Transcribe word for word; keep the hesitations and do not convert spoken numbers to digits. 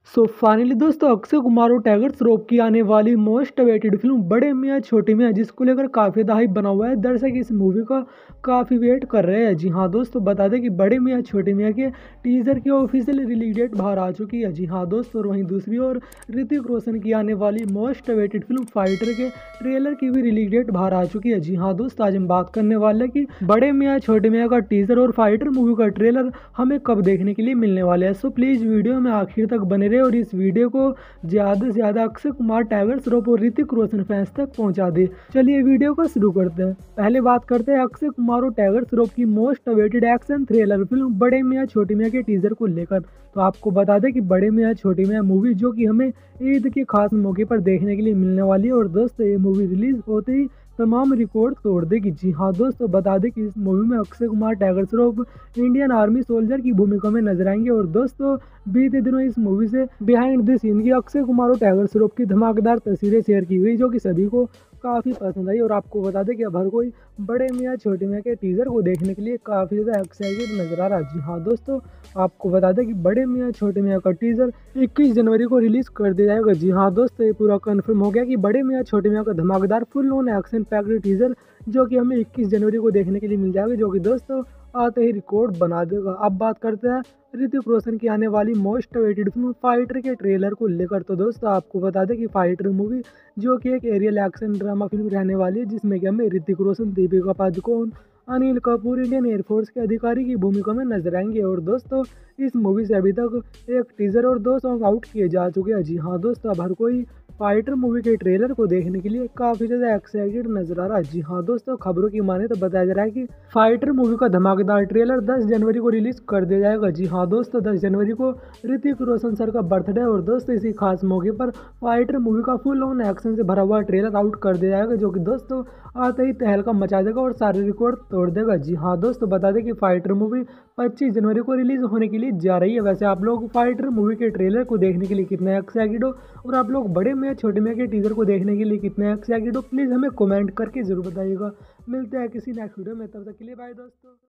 So finally दोस्तों अक्षय कुमार और टाइगर श्रॉफ की आने वाली most awaited film Bade Miyan छोटे मियाँ जिसको लेकर काफ़ी ज़्यादा हाइप बना हुआ है। दर्शक इस मूवी का काफ़ी वेट कर रहे हैं। जी हाँ दोस्तों, बता दें कि बड़े मियाँ छोटे मियाँ के टीजर की ऑफिशियल रिलीज डेट बाहर आ चुकी है। जी हाँ दोस्तों, और वहीं दूसरी ओर ऋतिक रोशन की आने वाली मोस्ट अवेटेड फिल्म फाइटर के ट्रेलर की भी रिलीज डेट बाहर आ चुकी है। जी हाँ दोस्तों, आज हम बात करने वाले हैं कि बड़े मियाँ छोटे मियाँ का टीजर और फाइटर मूवी का ट्रेलर हमें कब देखने के लिए मिलने वाले हैं। सो प्लीज़ वीडियो में आखिर तक बने रहे और इस वीडियो को ज़्यादा से ज़्यादा अक्षय कुमार, टाइगर श्रॉफ और ऋतिक रोशन फैंस तक पहुंचा दे। चलिए वीडियो को शुरू करते हैं। पहले बात करते हैं अक्षय कुमार और टाइगर श्रॉफ की most awaited action thriller film Bade Miyan छोटे मियाँ के टीजर को लेकर। तो आपको बता दें कि बड़े मियाँ छोटे मियाँ मूवी जो कि हमें ईद के खास मौके पर देखने के लिए मिलने वाली है और दोस्तों ये मूवी रिलीज होते ही तमाम रिकॉर्ड तोड़ देगी। जी हाँ दोस्तों, बता दें कि इस मूवी में Akshay Kumar, Tiger Shroff Indian army soldier की भूमिका में नजर आएंगे और दोस्तों बीते दिनों इस मूवी से बिहाइंड द सीन की अक्षय कुमार और टाइगर श्रॉफ की धमाकेदार तस्वीरें शेयर की गई जो कि सभी को काफ़ी पसंद आई। और आपको बता दें कि अब हर कोई बड़े मियाँ छोटे मियाँ के टीजर को देखने के लिए काफ़ी ज़्यादा एक्साइटेड नजर आ रहा है। जी हाँ दोस्तों, आपको बता दें कि बड़े मियाँ छोटे मियाँ का टीजर इक्कीस जनवरी को रिलीज कर दिया जाएगा। जी हाँ दोस्तों, ये पूरा कंफर्म हो गया कि बड़े मियाँ छोटे मियाँ का धमाकेदार full on action packed teaser जो कि हमें इक्कीस जनवरी को देखने के लिए मिल जाएगा, जो कि दोस्तों आते ही रिकॉर्ड बना देगा। अब बात करते हैं ऋतिक रोशन की आने वाली मोस्ट अवेटेड फिल्म फाइटर के ट्रेलर को लेकर। तो दोस्तों आपको बता दें कि फाइटर मूवी जो कि एक एरियल एक्शन ड्रामा फिल्म रहने वाली है जिसमें कि हमें ऋतिक रोशन, दीपिका पादुकोण, अनिल कपूर इंडियन एयरफोर्स के अधिकारी की भूमिका में नजर आएंगे। और दोस्तों इस मूवी से अभी तक एक टीजर और दो सॉन्ग आउट किए जा चुके हैं। जी हाँ दोस्तों, अब हर कोई फाइटर मूवी के ट्रेलर को देखने के लिए काफ़ी ज़्यादा एक्साइटेड नजर आ रहा है। जी हाँ दोस्तों, खबरों की माने तो बताया जा रहा है कि फाइटर मूवी का धमाकेदार ट्रेलर दस जनवरी को रिलीज कर दिया जाएगा। जी हाँ दोस्तों, दस जनवरी को ऋतिक रोशन सर का बर्थडे और दोस्तों इसी खास मौके पर फाइटर मूवी का फुल ऑन एक्शन से भरा हुआ ट्रेलर आउट कर दिया जाएगा जो कि दोस्तों आते ही तहलका मचा देगा और सारे रिकॉर्ड तोड़ देगा। जी हाँ दोस्तों, बता दें कि फाइटर मूवी पच्चीस जनवरी को रिलीज होने के लिए जा रही है। वैसे आप लोग फाइटर मूवी के ट्रेलर को देखने के लिए कितने एक्साइटेड हो और आप लोग बड़े मियाँ छोटे मियाँ के टीजर को देखने के लिए कितने एक्साइटेड हो, प्लीज़ हमें कमेंट करके जरूर बताइएगा। मिलते हैं किसी नेक्स्ट वीडियो में, तब तक के लिए बाय दोस्तों।